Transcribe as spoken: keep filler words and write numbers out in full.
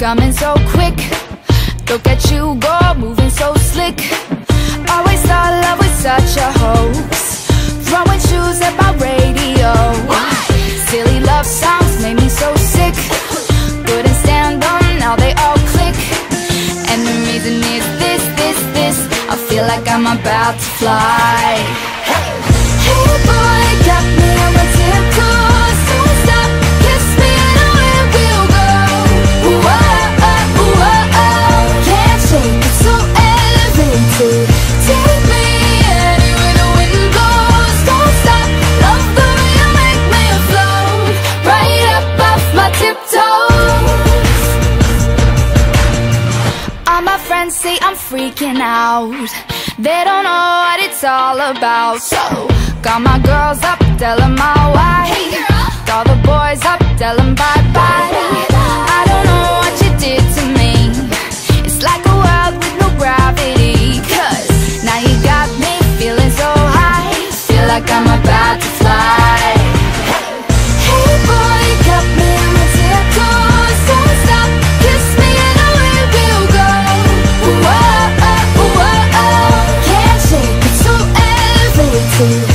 coming so quick. Look at you go, moving so slick. Always thought love was such a hoax. Throwing shoes at my radio. Silly love songs made me so sick. Couldn't stand them, now they all click. And the reason is this, this, this. I feel like I'm about to fly. Hey, hey boy, got me on my tiptoes. Don't stop, kiss me and away we'll go. Ooh, oh, oh, ooh, oh, oh. Can't shake it, so elevated. Take me anywhere the wind blows. Don't stop, love the way you make me float. Right up off my tiptoes. All my friends say I'm freaking out. They don't know what it's all about. So, got my girls up, tell them all why. Call the boys up, tell them bye-bye. I don't know what you did to me. It's like a world with no gravity. Cause now you got me feeling so high. Feel like I'm about to fly. Hey boy, you got me on my tiptoes. Don't stop, kiss me and away we'll go. Ooh, oh, oh, ooh, oh, oh. Can't shake it, so elevated.